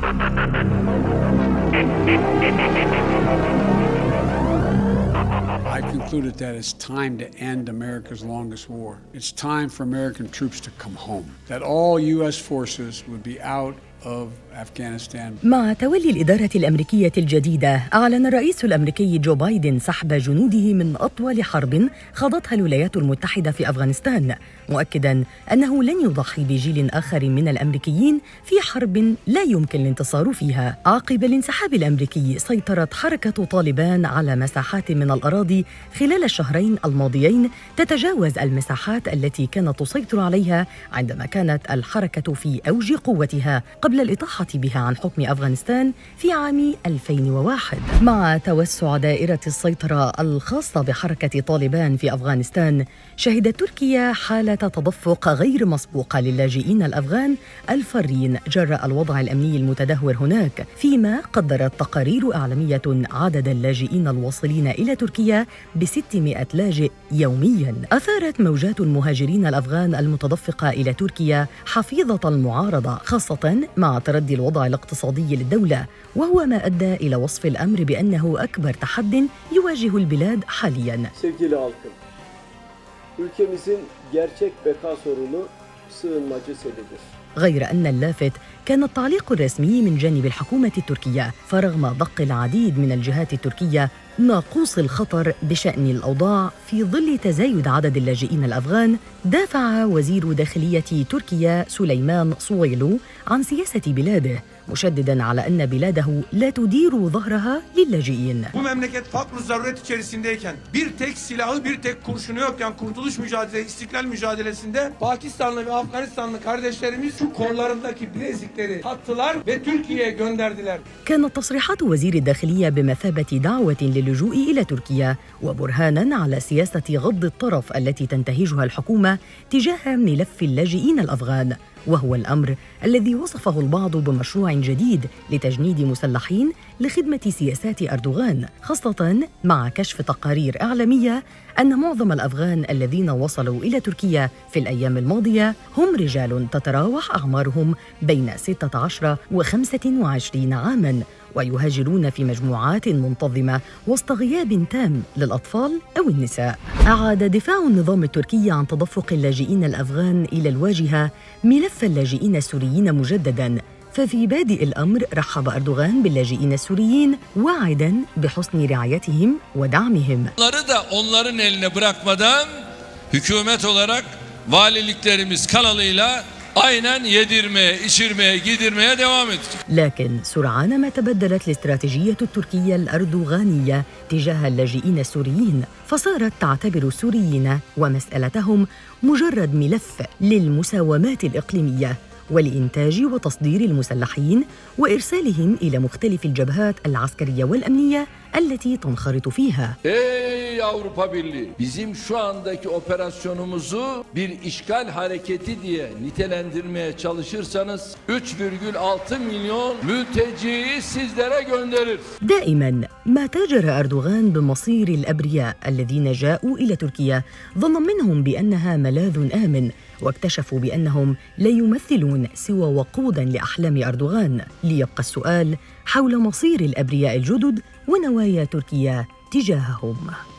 I concluded that it's time to end America's longest war. It's time for American troops to come home. That all U.S. forces would be out of Afghanistan. مع تولي الإدارة الأمريكية الجديدة، أعلن الرئيس الأمريكي جو بايدن سحب جنوده من أطول حرب خاضتها الولايات المتحدة في أفغانستان، مؤكداً أنه لن يضحي بجيل آخر من الأمريكيين في حرب لا يمكن الانتصار فيها. عقب الانسحاب الأمريكي، سيطرت حركة طالبان على مساحات من الأراضي خلال الشهرين الماضيين تتجاوز المساحات التي كانت تسيطر عليها عندما كانت الحركة في أوج قوتها قبل الإطاحة بها عن حكم أفغانستان في عام 2001. مع توسع دائرة السيطرة الخاصة بحركة طالبان في أفغانستان، شهدت تركيا حالة تدفق غير مسبوقة للاجئين الأفغان الفارين جراء الوضع الأمني المتدهور هناك، فيما قدرت تقارير إعلامية عدد اللاجئين الواصلين إلى تركيا ب600 لاجئ يومياً. أثارت موجات المهاجرين الأفغان المتدفقة إلى تركيا حفيظة المعارضة، خاصة مع تردي الوضع الاقتصادي للدولة، وهو ما أدى إلى وصف الأمر بأنه أكبر تحد يواجه البلاد حالياً. Ülkemizin gerçek beka sorunu sığınmacı selidir. غير أن اللافت كان التعليق الرسمي من جانب الحكومة التركية، فرغم دق العديد من الجهات التركية ناقوس الخطر بشأن الأوضاع في ظل تزايد عدد اللاجئين الأفغان، دافع وزير داخلية تركيا سليمان صويلو عن سياسة بلاده، مشدداً على أن بلاده لا تدير ظهرها للاجئين. Bu memleket fakr zaruret içerisindeyken, bir tek silahı, bir tek kurşunu yokken kurtuluş mücadelesi, istiklal mücadelesinde Pakistanlı ve Afganistanlı kardeşlerimiz şu kollarındaki bilezikleri taktılar ve Türkiye'ye gönderdiler. كانت تصريحات وزير الداخلية بمثابة دعوة للجوء إلى تركيا وبرهاناً على سياسة غض الطرف التي تنتهجها الحكومة تجاه ملف اللاجئين الأفغان، وهو الأمر الذي وصفه البعض بمشروع جديد لتجنيد مسلحين لخدمة سياسات أردوغان، خاصة مع كشف تقارير إعلامية أن معظم الأفغان الذين وصلوا إلى تركيا في الأيام الماضية هم رجال تتراوح أعمارهم بين 16 و25 عاماً، ويهاجرون في مجموعات منتظمة وسط غياب تام للأطفال أو النساء. أعاد دفاع النظام التركي عن تدفق اللاجئين الأفغان إلى الواجهة ملف اللاجئين السوريين مجدداً، ففي بادئ الأمر رحب أردوغان باللاجئين السوريين واعداً بحسن رعايتهم ودعمهم. onların eline bırakmadan hükümet olarak valiliklerimiz kanalıyla aynen yedirmeye, içirmeye, giydirmeye devam edecek. لكن سرعان ما تبدلت الاستراتيجية التركية الأردوغانية تجاه اللاجئين السوريين، فصارت تعتبر السوريين ومسألتهم مجرد ملف للمساومات الإقليمية ولإنتاج وتصدير المسلحين وإرسالهم إلى مختلف الجبهات العسكرية والأمنية التي تنخرط فيها. Ey Avrupa Birliği, bizim şu andaki operasyonumuzu bir işgal hareketi diye nitelendirmeye çalışırsanız 3,6 milyon mülteciyi sizlere gönderir. دائما ما تاجر أردوغان بمصير الأبرياء الذين جاءوا إلى تركيا ظنا منهم بأنها ملاذ آمن، واكتشفوا بأنهم لا يمثلون سوى وقودا لأحلام أردوغان. ليبقى السؤال حول مصير الأبرياء الجدد ونوايا تركيا تجاههم.